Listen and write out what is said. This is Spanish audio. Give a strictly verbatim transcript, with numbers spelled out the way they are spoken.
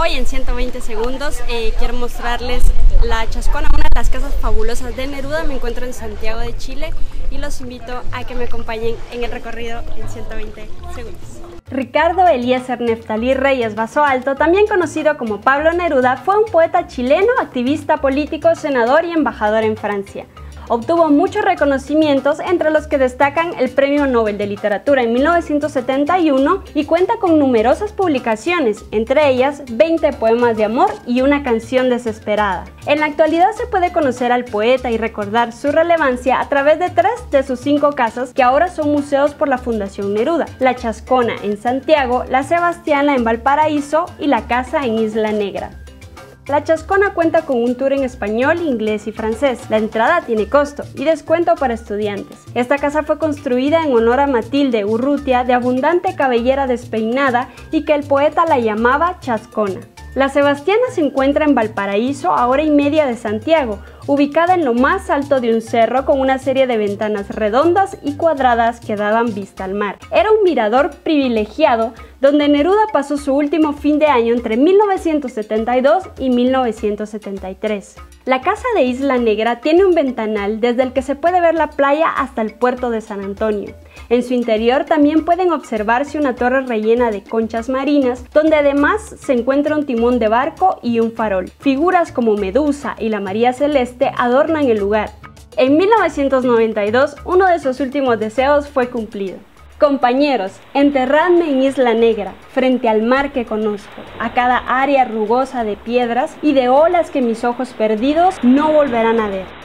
Hoy en ciento veinte segundos eh, quiero mostrarles la Chascona, una de las casas fabulosas de Neruda. Me encuentro en Santiago de Chile y los invito a que me acompañen en el recorrido en ciento veinte segundos. Ricardo Eliezer Neftalí Reyes Basoalto, también conocido como Pablo Neruda, fue un poeta chileno, activista político, senador y embajador en Francia. Obtuvo muchos reconocimientos, entre los que destacan el Premio Nobel de Literatura en mil novecientos setenta y uno, y cuenta con numerosas publicaciones, entre ellas veinte poemas de amor y una canción desesperada. En la actualidad se puede conocer al poeta y recordar su relevancia a través de tres de sus cinco casas que ahora son museos por la Fundación Neruda: la Chascona en Santiago, la Sebastiana en Valparaíso y la Casa en Isla Negra. La Chascona cuenta con un tour en español, inglés y francés. La entrada tiene costo y descuento para estudiantes. Esta casa fue construida en honor a Matilde Urrutia, de abundante cabellera despeinada, y que el poeta la llamaba Chascona. La Sebastiana se encuentra en Valparaíso, a hora y media de Santiago, ubicada en lo más alto de un cerro con una serie de ventanas redondas y cuadradas que daban vista al mar. Era un mirador privilegiado donde Neruda pasó su último fin de año entre mil novecientos setenta y dos y mil novecientos setenta y tres. La Casa de Isla Negra tiene un ventanal desde el que se puede ver la playa hasta el puerto de San Antonio. En su interior también pueden observarse una torre rellena de conchas marinas, donde además se encuentra un timón de barco y un farol. Figuras como Medusa y la María Celeste adornan el lugar. En mil novecientos noventa y dos, uno de sus últimos deseos fue cumplido. Compañeros, enterradme en Isla Negra, frente al mar que conozco, a cada área rugosa de piedras y de olas que mis ojos perdidos no volverán a ver.